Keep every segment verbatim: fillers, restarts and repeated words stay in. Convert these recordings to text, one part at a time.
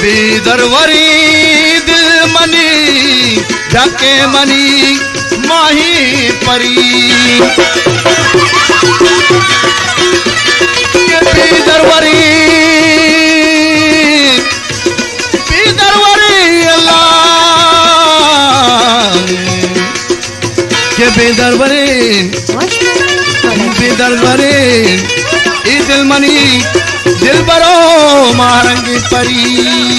बेदरवरी दिल मनी ढके मनी माही परी के बेदरवरी बेदरवरी अल्लाह के बेदरवरी बेदरवरी ई दिल मनी दिल बरो मारंगी परी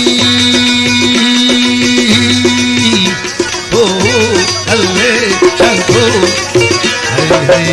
ओ अल्ले शंको हरे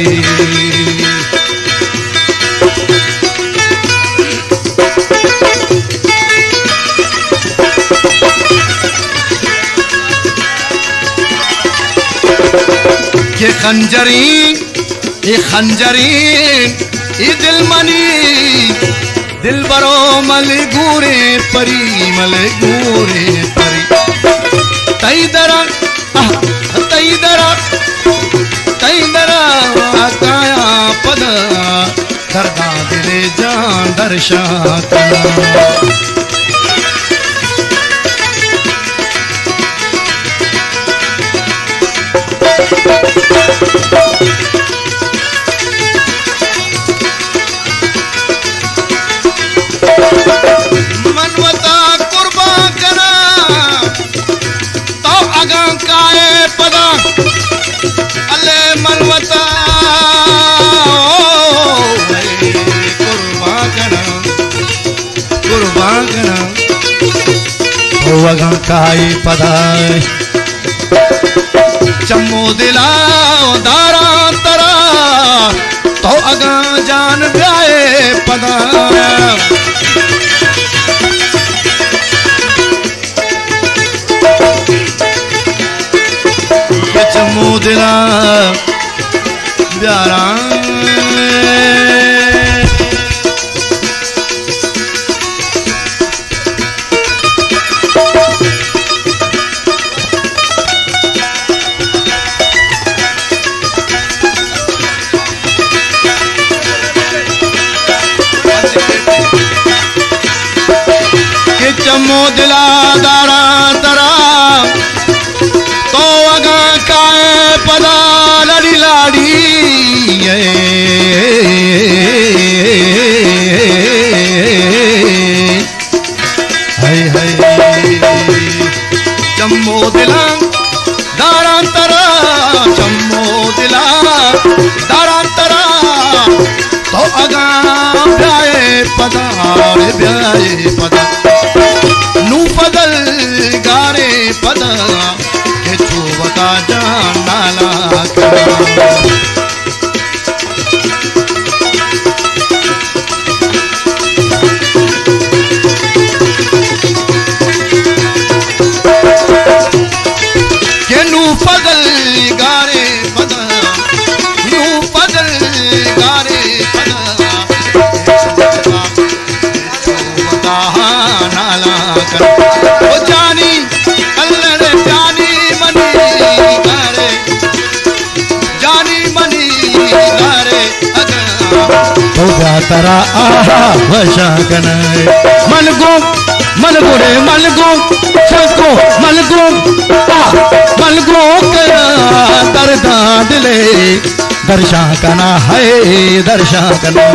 ये खंजरी ये खंजरी ये दिल मनी दिल बरो मल गूरे परी मल गूरे परी तई दरा तई दरा तई दरा काया पद दरदा दिले जान दर्शात मनवता कुर्बा करा तो अगा काए पदा अले मनवता कुर्बा करा कुर्बा करा तो अगा काए पदा चम्मो दिला दारा तरा तो अगा जान ब्याए पदा चम्मो दिला प्यारा के चम्मो दिला दारा दरा तो अगा काए पदा लड़ी लाड़ी हाय हाय चम्मो दिला दारा तरा चम्मो दिला दारा तरा तो अगा ब्याए पदा ब्याए पदा नू पदल गारे पदा बता जान नाला के नू पदल गारे पदा नू पदल गारे पदा बता नाला ओ जानी अल्लाह रे जानी मनी गारे जानी मनी गारे तो तरा आहा वशा कनाए मलगो मलगुरे मलगो छको मलगो मलगो करा दर्दा दिले दर्शा कना है दर्शा कना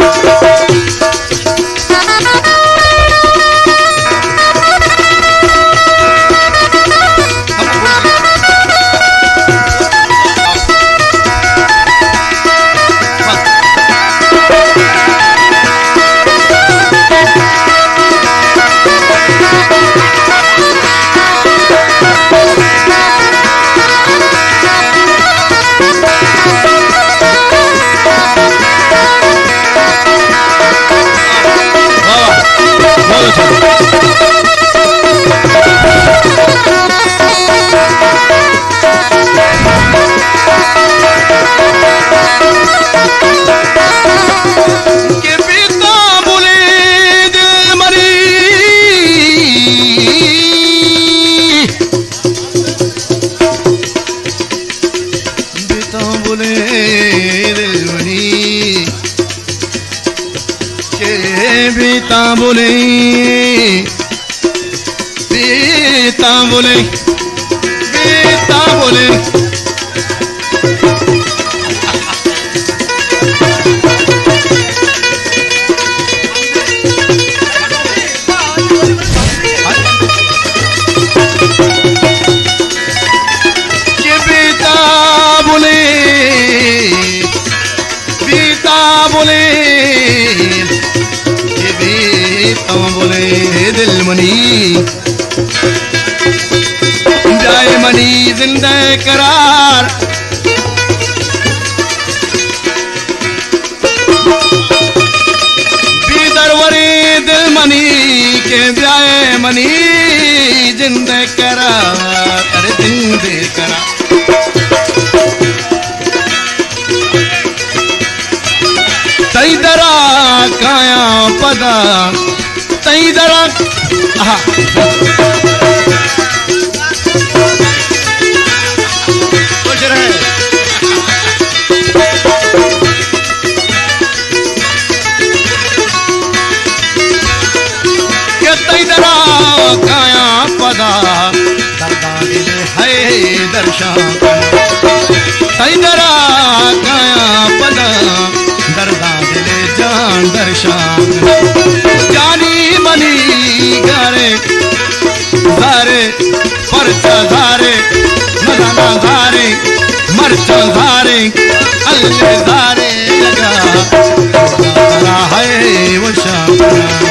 बीता बोले बीता बोले के बीता बोले बीता बोले के बीता बोले दिल मनी जाए मनी जिंदा करार बीदरवरी दिल मनी के जाए मनी जिंदा करार अरे जिंदे करार तई दरा काया पदा तई दरा खुश रहे के तई दरा काया पदा दरदा दिले है दर्शन तई दरा काया पदा दरदा दिले जान दर्शन जानी मनी गारे धारे परचा धारे मदाना धारे मरचा धारे अल्ले धारे लगा है वो शाम